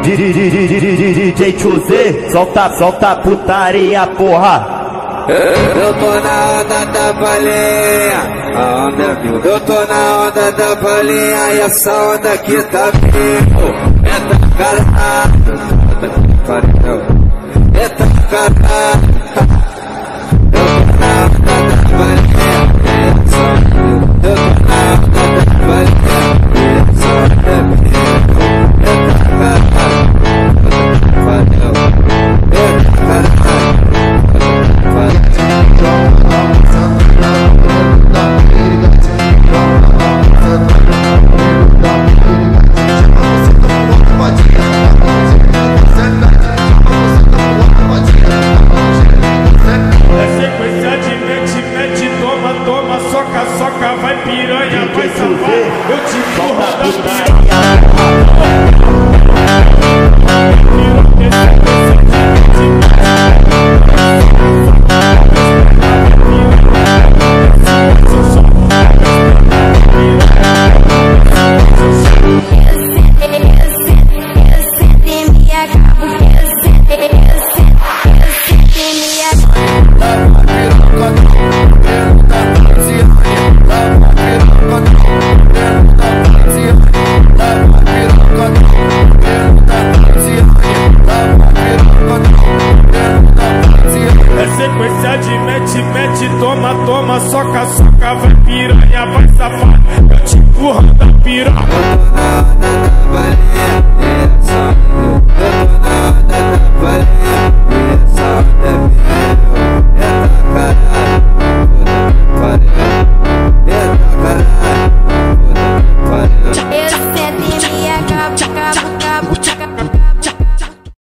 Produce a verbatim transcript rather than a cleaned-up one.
D J Chuzê, solta, solta putaria, porra. Eu tô na onda da balinha, a onda é mil. Eu tô na onda da balinha e essa onda aqui tá mil. Entra no caralho,